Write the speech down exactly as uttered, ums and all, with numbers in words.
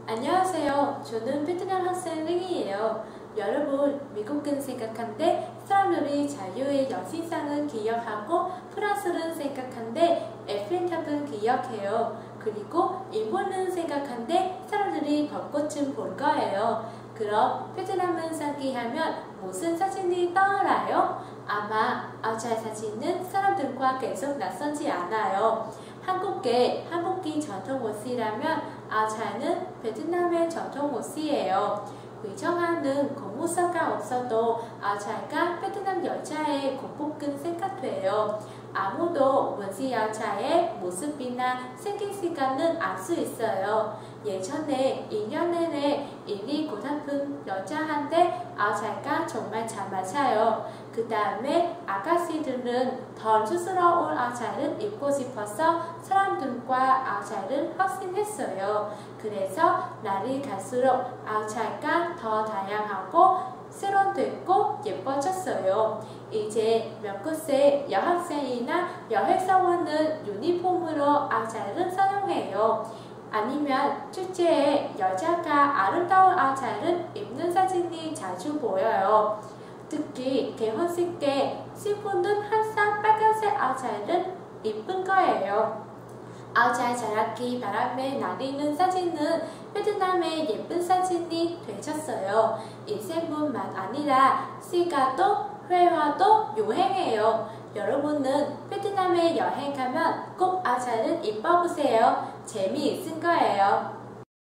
안녕하세요. 저는 베트남 학생 링이에요. 여러분, 미국은 생각한데 사람들이 자유의 여신상은 기억하고 프랑스는 생각한데 에펠탑은 기억해요. 그리고 일본은 생각한데 사람들이 벚꽃은 볼 거예요. 그럼 베트남은 상기하면 무슨 사진이 떠올라요? 아마 아우차이 사진은 사람들과 계속 낯선지 않아요. 한국계 한복기 전통 옷이라면 아우차이는 베트남의 전통 옷이에요. 위정하는 고무서가 없어도 아우차이가 베트남 여자의 군복은 생각돼요. 아무도 원시 아우차이의 모습이나 생긴 시간은 알 수 있어요. 예전에 이 년 내내 일이 고단픈 여자한테 아우차이가 정말 잘 맞아요. 그 다음에 아가씨들은 더 촌스러운 아우차이를 입고 싶어서 사람들과 아우차이를 확신했어요. 그래서 날이 갈수록 아우차이가 더 다양하고 세련됐고 예뻐졌어요. 이제 몇 곳의 여학생이나 여회사원은 유니폼으로 아우차이를 사용해요. 아니면 축제에 여자가 아름다운 아우차이를 입는 사진이 자주 보여요. 특히 결혼식 때 신부는 항상 빨간색 아우차이를 입은 거예요. 아우차이 자라기 바람에 날리는 사진은 베트남의 예쁜 사진이 되셨어요. 인생뿐만 아니라 시가도 회화도 유행해요. 여러분은 베트남에 여행 가면 꼭 아우차이를 입어보세요. 재미있을 거예요.